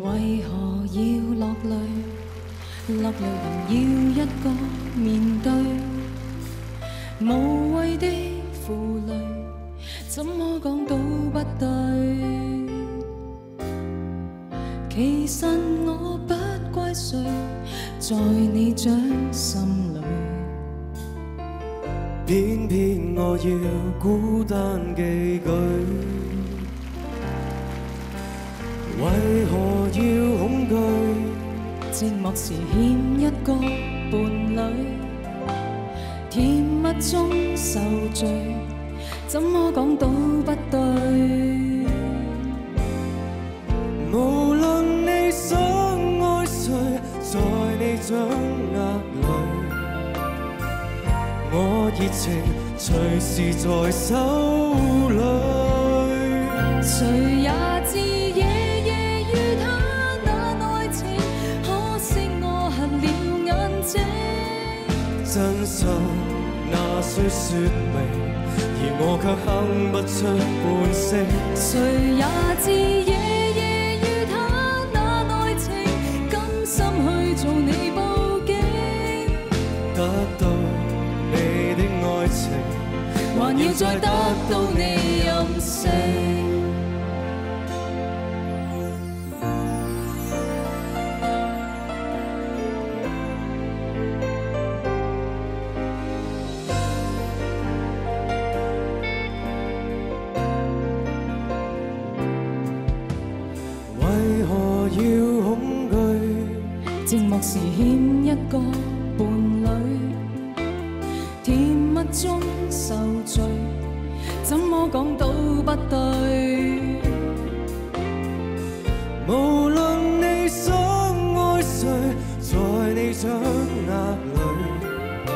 为何要落泪？落泪还要一个面对，无谓的负累，怎么讲都不对。其实我不怪谁，在你掌心里， 偏偏我要孤单寄居。为何要恐惧？ 寂寞时欠一个伴侣，甜蜜中受罪，怎么讲都不对。 无论你想爱谁，在你掌握里，我热情随时在手里。 谁也知夜夜与他那爱情，可惜我瞎了眼睛。 真相那需说明，而我却哼不出半聲。 谁也知夜夜與他那愛情，甘心去做你報警。 得到你的愛情， 還要再得到你任性。 為何要恐懼？ 寂寞時欠一個伴侶，甜蜜中受罪，怎麼講都不對。 無論你想愛誰，在你掌握裏，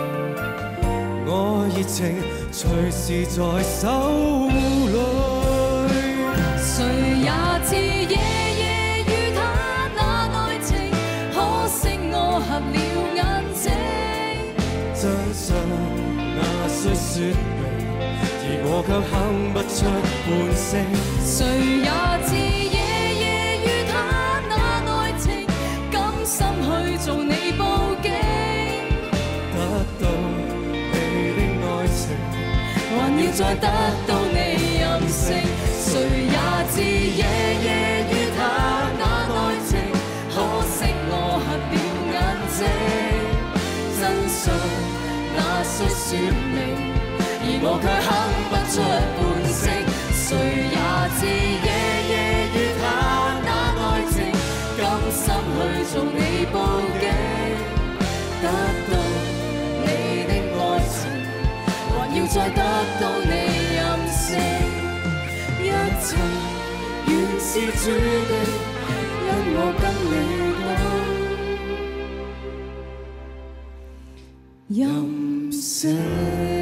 我熱情隨時在手裏。 誰也知夜夜與他那愛情，可惜我瞎了眼睛。 真相那需說明，而我卻哼不出半聲。 誰也知夜夜與他那愛情，甘心去做你報警。 得到你的愛情， 還要再得到你任性。誰也知夜夜與他那愛情，可惜我瞎了眼睛。真相那需說明，而我卻哼不出半聲。誰也知夜夜與他那愛情，甘心去做你報警。得到你的愛情，還要再得到你任性。一切原是注定，因我跟你都任性。